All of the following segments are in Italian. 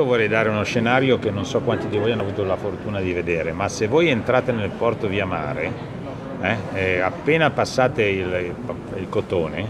Vorrei dare uno scenario che non so quanti di voi hanno avuto la fortuna di vedere, ma se voi entrate nel porto via mare, appena passate il Cotone,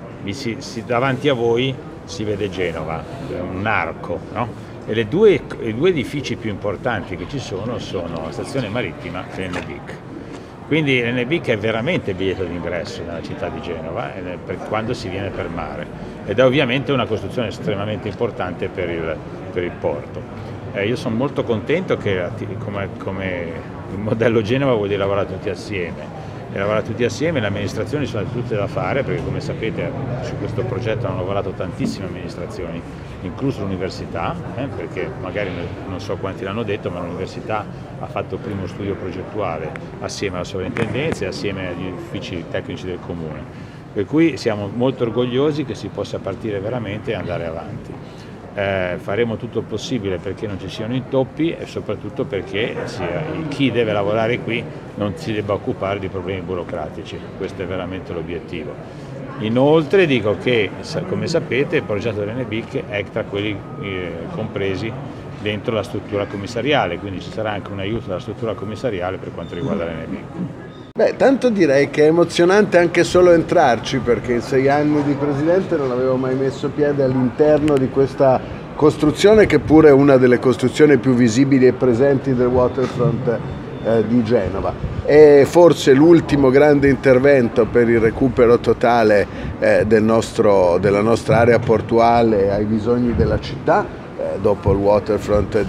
davanti a voi si vede Genova, un arco, no? E i due edifici più importanti che ci sono la stazione marittima e l'Enebic. Quindi l'Enebic è veramente il biglietto d'ingresso nella città di Genova per quando si viene per mare, ed è ovviamente una costruzione estremamente importante per il porto. Io sono molto contento che come il modello Genova vuol dire lavorare tutti assieme. E lavorare tutti assieme, le amministrazioni sono tutte da fare, perché come sapete su questo progetto hanno lavorato tantissime amministrazioni, incluso l'università, perché magari non so quanti l'hanno detto, ma l'università ha fatto il primo studio progettuale assieme alla sovrintendenza e assieme agli uffici tecnici del comune. Per cui siamo molto orgogliosi che si possa partire veramente e andare avanti. Faremo tutto il possibile perché non ci siano intoppi e soprattutto perché chi deve lavorare qui non si debba occupare di problemi burocratici. Questo è veramente l'obiettivo. Inoltre dico che, come sapete, il progetto dell'Enebic è tra quelli compresi dentro la struttura commissariale, quindi ci sarà anche un aiuto dalla struttura commissariale per quanto riguarda l'Enebic. Beh, tanto direi che è emozionante anche solo entrarci, perché in 6 anni di presidente non avevo mai messo piede all'interno di questa costruzione, che pure è una delle costruzioni più visibili e presenti del waterfront di Genova. È forse l'ultimo grande intervento per il recupero totale della nostra area portuale ai bisogni della città, dopo il waterfront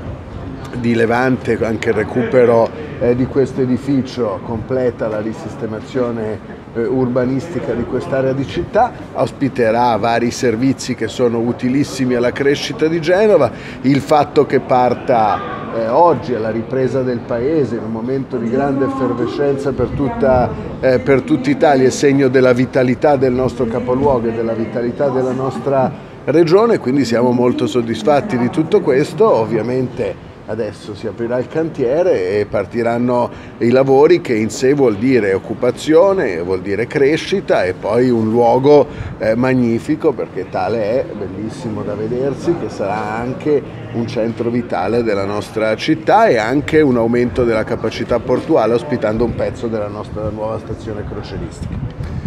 di Levante. Anche il recupero di questo edificio completa la risistemazione urbanistica di quest'area di città, ospiterà vari servizi che sono utilissimi alla crescita di Genova. Il fatto che parta oggi alla ripresa del paese in un momento di grande effervescenza per tutta Italia è segno della vitalità del nostro capoluogo e della vitalità della nostra regione, quindi siamo molto soddisfatti di tutto questo. Ovviamente adesso si aprirà il cantiere e partiranno i lavori, che in sé vuol dire occupazione, vuol dire crescita, e poi un luogo magnifico, perché tale è, bellissimo da vedersi, che sarà anche un centro vitale della nostra città e anche un aumento della capacità portuale, ospitando un pezzo della nostra nuova stazione crocieristica.